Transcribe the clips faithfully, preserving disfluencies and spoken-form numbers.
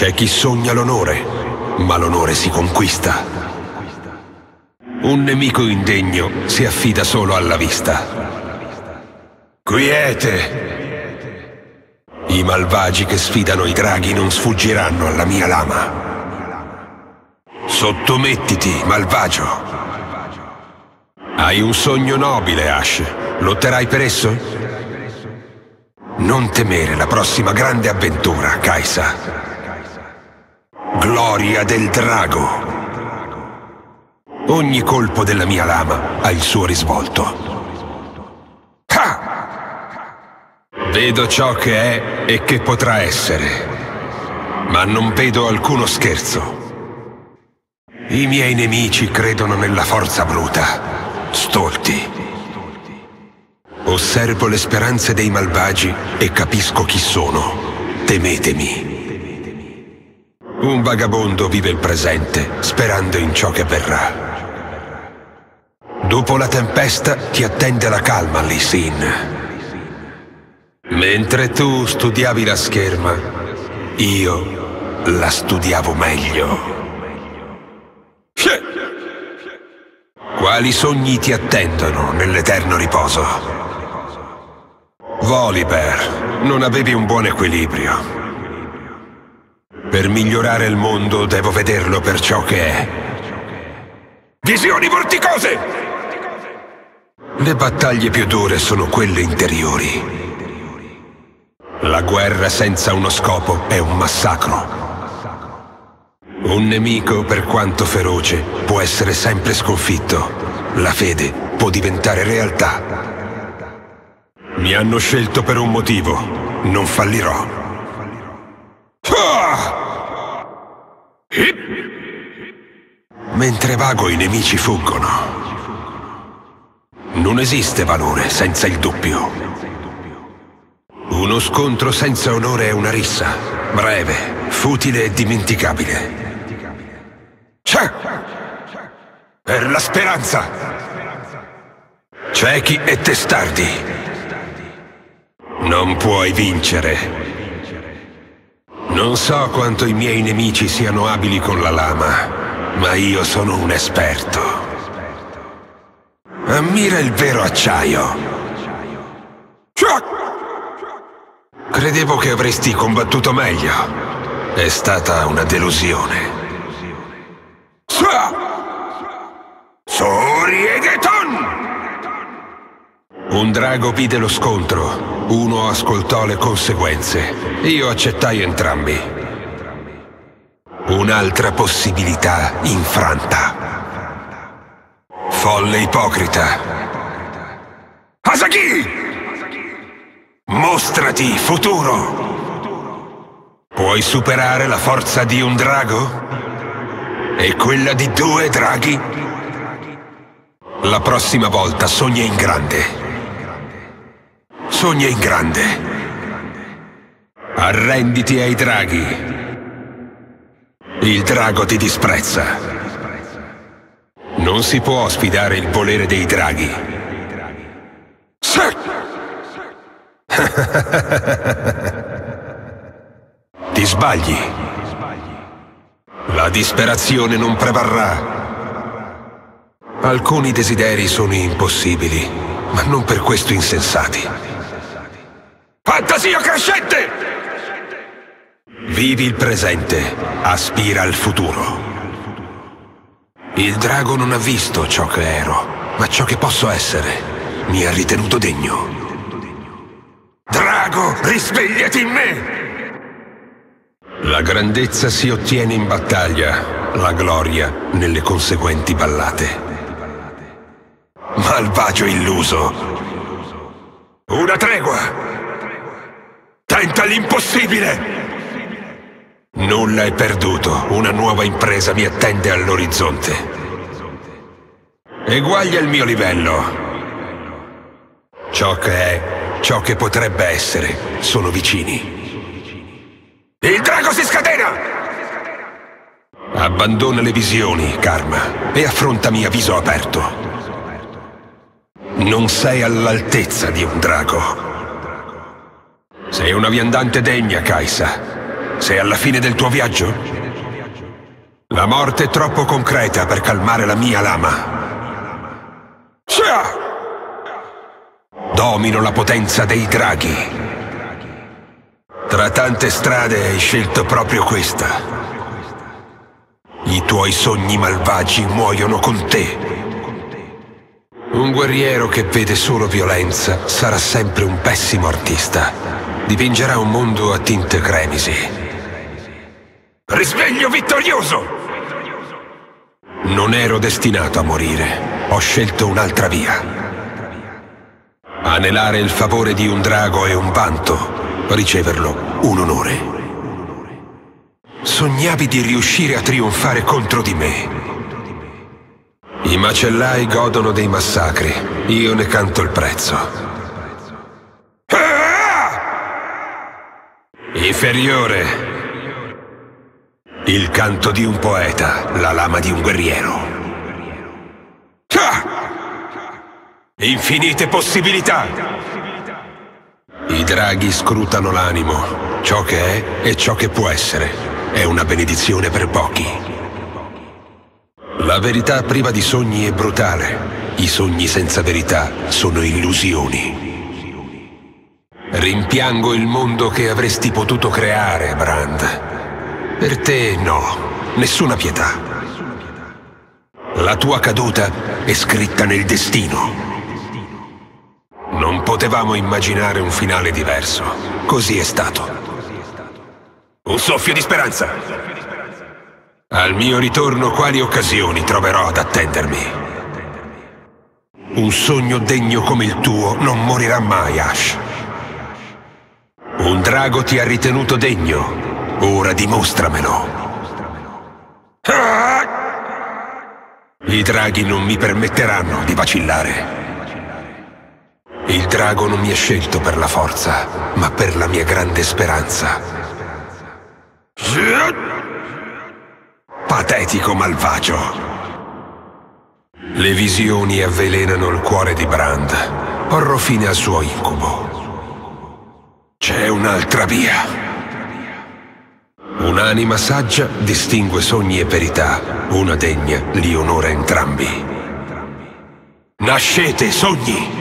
C'è chi sogna l'onore, ma l'onore si conquista. Un nemico indegno si affida solo alla vista. Quiete! I malvagi che sfidano i draghi non sfuggiranno alla mia lama. Sottomettiti, malvagio. Hai un sogno nobile, Ash. Lotterai per esso? Non temere la prossima grande avventura, Kaisa. Gloria del drago. Ogni colpo della mia lama ha il suo risvolto. Ha! Vedo ciò che è e che potrà essere, ma non vedo alcuno scherzo. I miei nemici credono nella forza bruta, stolti. Osservo le speranze dei malvagi e capisco chi sono. Temetemi. Un vagabondo vive il presente, sperando in ciò che verrà. Dopo la tempesta ti attende la calma, Lee Sin. Mentre tu studiavi la scherma, io la studiavo meglio. Quali sogni ti attendono nell'eterno riposo? Volibear, non avevi un buon equilibrio. Per migliorare il mondo devo vederlo per ciò che è. Visioni vorticose! Le battaglie più dure sono quelle interiori. La guerra senza uno scopo è un massacro. Un nemico, per quanto feroce, può essere sempre sconfitto. La fede può diventare realtà. Mi hanno scelto per un motivo. Non fallirò. Mentre vago, i nemici fuggono. Non esiste valore senza il dubbio. Uno scontro senza onore è una rissa. Breve, futile e dimenticabile. Per la speranza! Ciechi e testardi! Non puoi vincere. Non so quanto i miei nemici siano abili con la lama, ma io sono un esperto. Ammira il vero acciaio. Credevo che avresti combattuto meglio. È stata una delusione. Soriegeton! Un drago vide lo scontro, uno ascoltò le conseguenze. Io accettai entrambi. Un'altra possibilità infranta. Folle ipocrita. Asagi! Mostrati, futuro! Puoi superare la forza di un drago? E quella di due draghi? La prossima volta sogna in grande. Sogna in grande. Arrenditi ai draghi. Il drago ti disprezza. Non si può sfidare il volere dei draghi. Ti sbagli. La disperazione non prevarrà. Alcuni desideri sono impossibili, ma non per questo insensati. Fantasia crescente! Vivi il presente, aspira al futuro. Il drago non ha visto ciò che ero, ma ciò che posso essere. Mi ha ritenuto degno. Drago, risvegliati in me! La grandezza si ottiene in battaglia, la gloria nelle conseguenti ballate. Malvagio illuso. Una tregua. Tenta l'impossibile. Nulla è perduto. Una nuova impresa mi attende all'orizzonte. Eguaglia il mio livello. Ciò che è, ciò che potrebbe essere, sono vicini. Il drago si scatena! Abbandona le visioni, Karma, e affrontami a viso aperto. Non sei all'altezza di un drago. Sei una viandante degna, Kaisa. Sei alla fine del tuo viaggio? La morte è troppo concreta per calmare la mia lama. Domino la potenza dei draghi. Tra tante strade hai scelto proprio questa. I tuoi sogni malvagi muoiono con te. Un guerriero che vede solo violenza sarà sempre un pessimo artista. Dipingerà un mondo a tinte cremisi. Risveglio vittorioso! Non ero destinato a morire. Ho scelto un'altra via. Anelare il favore di un drago è un vanto, riceverlo un onore. Sognavi di riuscire a trionfare contro di me. I macellai godono dei massacri, io ne canto il prezzo. Ah! Inferiore. Il canto di un poeta, la lama di un guerriero. Ah! Infinite possibilità! I draghi scrutano l'animo, ciò che è e ciò che può essere. È una benedizione per pochi. La verità priva di sogni è brutale. I sogni senza verità sono illusioni. Rimpiango il mondo che avresti potuto creare, Brand. Per te no, nessuna pietà. La tua caduta è scritta nel destino. Non potevamo immaginare un finale diverso. Così è stato. Un soffio di speranza. Al mio ritorno quali occasioni troverò ad attendermi? Un sogno degno come il tuo non morirà mai, Ash. Un drago ti ha ritenuto degno. Ora dimostramelo. I draghi non mi permetteranno di vacillare. Il drago non mi ha scelto per la forza, ma per la mia grande speranza. Patetico malvagio. Le visioni avvelenano il cuore di Brand. Porrò fine al suo incubo. C'è un'altra via. Un'anima saggia distingue sogni e verità. Una degna li onora entrambi. Nascete, sogni!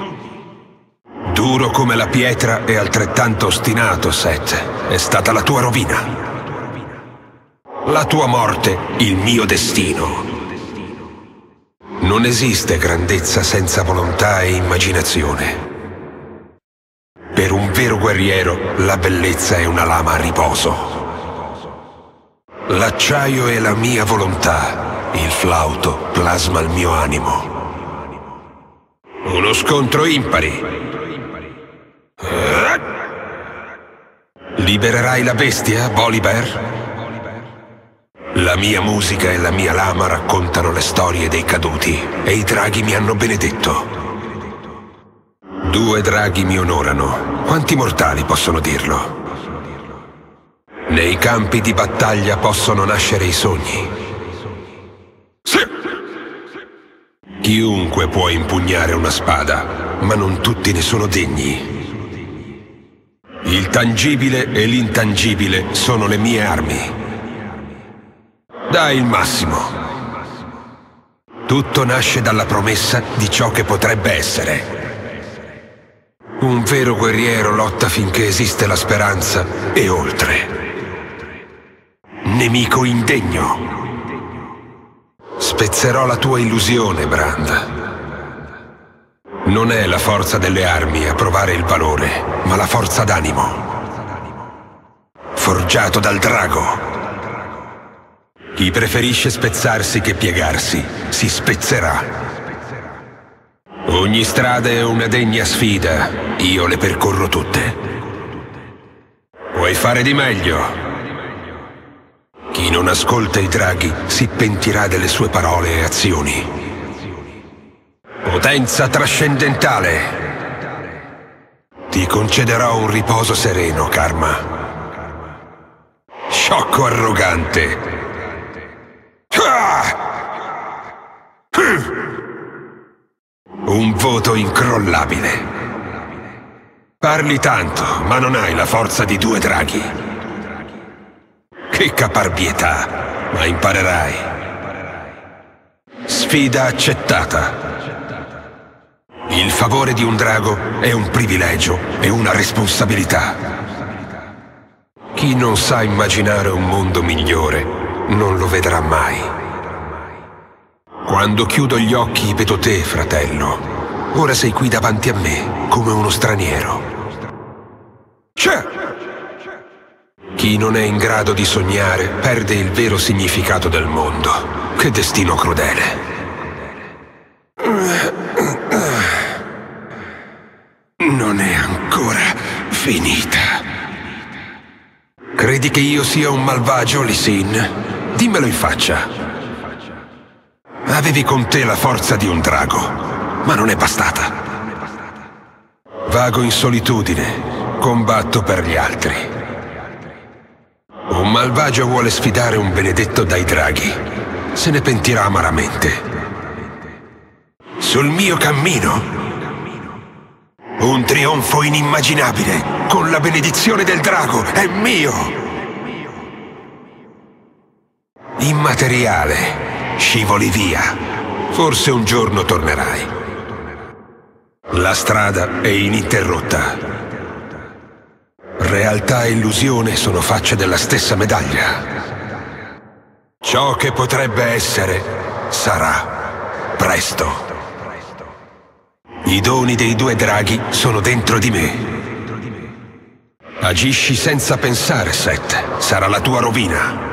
Duro come la pietra e altrettanto ostinato, Seth. È stata la tua rovina. La tua morte, il mio destino. Non esiste grandezza senza volontà e immaginazione. Per un vero guerriero, la bellezza è una lama a riposo. L'acciaio è la mia volontà. Il flauto plasma il mio animo. Uno scontro impari. Libererai la bestia, Volibear? La mia musica e la mia lama raccontano le storie dei caduti e i draghi mi hanno benedetto. Due draghi mi onorano. Quanti mortali possono dirlo? Nei campi di battaglia possono nascere i sogni. Sì! Chiunque può impugnare una spada, ma non tutti ne sono degni. Il tangibile e l'intangibile sono le mie armi. Dai il massimo. Tutto nasce dalla promessa di ciò che potrebbe essere. Un vero guerriero lotta finché esiste la speranza e oltre. Nemico indegno. Spezzerò la tua illusione, Brand. Non è la forza delle armi a provare il valore, ma la forza d'animo. Forgiato dal drago. Chi preferisce spezzarsi che piegarsi, si spezzerà. Ogni strada è una degna sfida, io le percorro tutte. Puoi fare di meglio. Chi non ascolta i draghi si pentirà delle sue parole e azioni. Potenza trascendentale. Ti concederò un riposo sereno, Karma. Sciocco arrogante. Un voto incrollabile. Parli tanto, ma non hai la forza di due draghi. Che caparbietà, ma imparerai. Sfida accettata. Il favore di un drago è un privilegio e una responsabilità. Chi non sa immaginare un mondo migliore non lo vedrà mai. Quando chiudo gli occhi vedo te, fratello. Ora sei qui davanti a me, come uno straniero. C'è! Chi non è in grado di sognare perde il vero significato del mondo. Che destino crudele. Non è ancora finita. Credi che io sia un malvagio, Lee Sin? Dimmelo in faccia. Avevi con te la forza di un drago, ma non è bastata. Vago in solitudine, combatto per gli altri. Un malvagio vuole sfidare un benedetto dai draghi. Se ne pentirà amaramente. Sul mio cammino, un trionfo inimmaginabile, con la benedizione del drago, è mio! Immateriale, scivoli via. Forse un giorno tornerai. La strada è ininterrotta. Realtà e illusione sono facce della stessa medaglia. Ciò che potrebbe essere, sarà, presto. I doni dei due draghi sono dentro di me. Agisci senza pensare, Seth. Sarà la tua rovina.